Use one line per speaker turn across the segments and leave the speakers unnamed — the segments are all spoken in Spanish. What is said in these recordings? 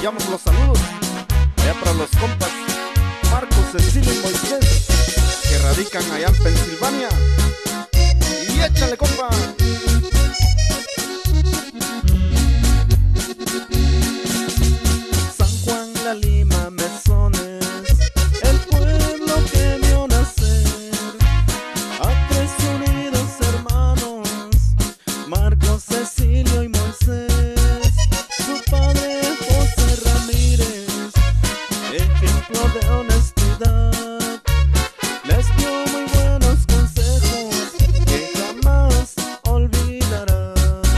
enviamos los saludos allá para los compas Marcos, Cecilia y Moisés, que radican allá en Pensilvania. Y échale, compa.
San Juan, La Lima, Mesones, el pueblo que vio nacer a tres unidos hermanos, Marcos, Cecilio y Moisés. Su padre José Ramírez, ejemplo de honestidad, les dio muy buenos consejos que jamás olvidarán.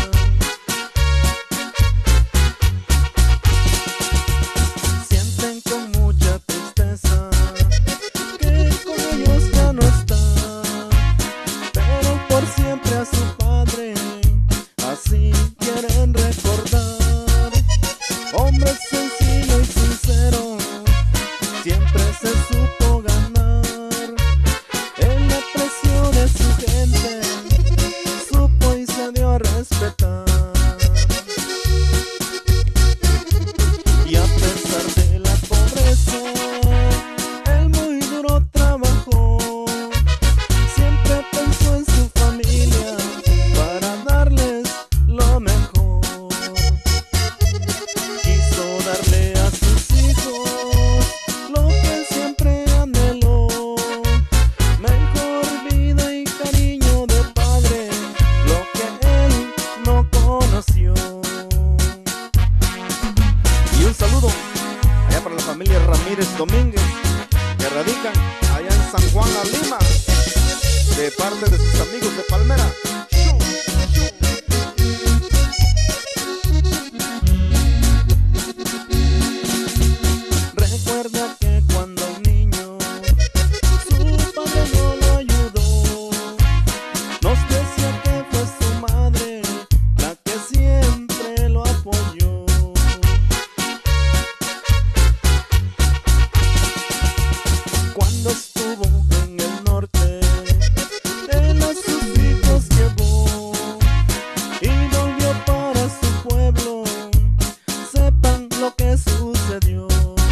Sienten con mucha tristeza que con ellos ya no está, pero por siempre a su padre así quieren recordar. Hombre sencillo y sincero, siempre se supo ganar el aprecio de su gente, supo y se dio a respetar. Y a pesar de la pobreza, él muy duro trabajó, siempre pensó en su familia para darles lo mejor. Quiso darle a sus hijos lo que siempre anheló, mejor vida y cariño de padre, lo que él no conoció.
Y un saludo allá para la familia Ramírez Domínguez, que radican allá en San Juan, La Lima, de parte de sus amigos de Palmera.
Recuerda que cuando un niño su padre no lo ayudó, nos decía que fue su madre la que siempre lo apoyó. Cuando estuvo en el norte, él a sus hijos llevó y volvió para su pueblo. Sepan lo que sucedió.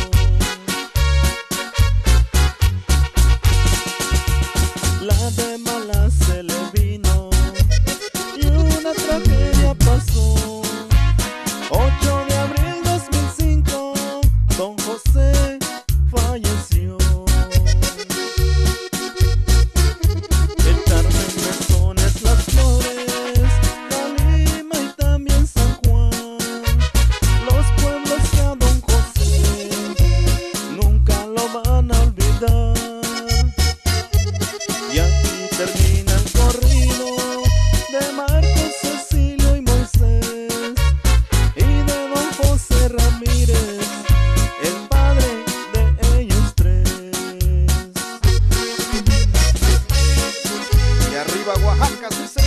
La de mala se le vino y una tragedia pasó. 8 de abril 2005, don José falleció. El Carmen, Mesones, Las Flores, La Lima y también San Juan, los pueblos que a don José nunca lo van a olvidar. Y aquí termina el corrido de Marcos, Cecilio y Moisés, y de don José Ramírez, el padre de ellos tres.
Y arriba Oaxaca, sí,